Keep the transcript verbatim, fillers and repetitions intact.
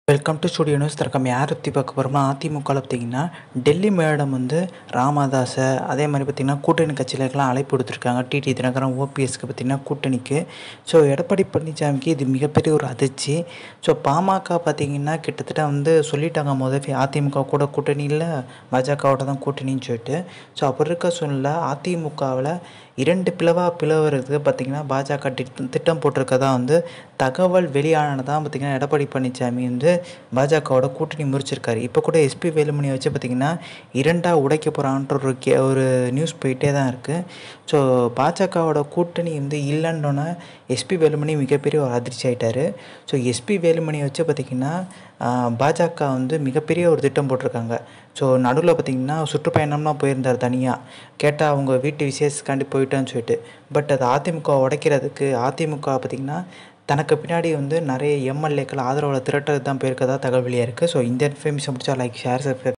Welcome to studio news. தற்கம் யார் பற்றி பார்க்க போகிறோம்னா, அதிமுகவில் பார்த்திங்கன்னா டெல்லி மேடம் வந்து ராமதாஸை, அதே மாதிரி பார்த்திங்கன்னா கூட்டணி கட்சிகளுக்கெல்லாம் அழைப்பு கொடுத்துருக்காங்க. டிடி தினகரன், ஓபிஎஸ்க்கு பார்த்திங்கன்னா கூட்டணிக்கு. ஸோ எடப்பாடி பழனிசாமிக்கு இது மிகப்பெரிய ஒரு அதிர்ச்சி. ஸோ பாமக பார்த்திங்கன்னா கிட்டத்தட்ட வந்து சொல்லிட்டாங்க முதல்ல அதிமுக கூட கூட்டணி இல்லை, பாஜகவோட தான் கூட்டணின்னு சொல்லிட்டு. ஸோ அப்படி இருக்க சூழ்நிலை அதிமுகவில் இரண்டு பிளவாக பிளவுறதுக்கு பார்த்திங்கன்னா பாஜக திட்டம் திட்டம் போட்டிருக்கதா வந்து தகவல் வெளியானதான் பார்த்திங்கன்னா எடப்பாடி பழனிசாமி வந்து பாஜகவோட கூட்டணி முறிச்சிருக்காரு. இப்போ கூட எஸ்பி வேலுமணியை வச்சு பார்த்திங்கன்னா இரண்டாக உடைக்க போகிறான்ற ஒரு கே ஒரு நியூஸ் போயிட்டே தான் இருக்குது. ஸோ பாஜகவோட கூட்டணி வந்து இல்லைன்னொன்னே எஸ்பி வேலுமணி மிகப்பெரிய ஒரு அதிர்ச்சி ஆகிட்டார். ஸோ எஸ்பி வேலுமணியை வச்சு பார்த்திங்கன்னா பாஜக வந்து மிகப்பெரிய ஒரு திட்டம் போட்டிருக்காங்க. ஸோ நடுவில் பார்த்திங்கன்னா சுற்றுப்பயணம்லாம் போயிருந்தார் தனியாக. கேட்டால் அவங்க வீட்டு விசேஷத்துக்காண்டி போயிட்டான்னு சொல்லிட்டு. பட் அது அதிமுக உடைக்கிறதுக்கு அதிமுக பார்த்திங்கன்னா தனக்கு பின்னாடி வந்து நிறைய எம்எல்ஏக்கள் ஆதரவில் திரட்டுறது தான் போயிருக்கதா தகவலியாக இருக்குது. ஸோ இந்த இன்ஃபர்மேஷன் பிடிச்சா லைக், ஷேர், சப்ஸ்கிரைப்.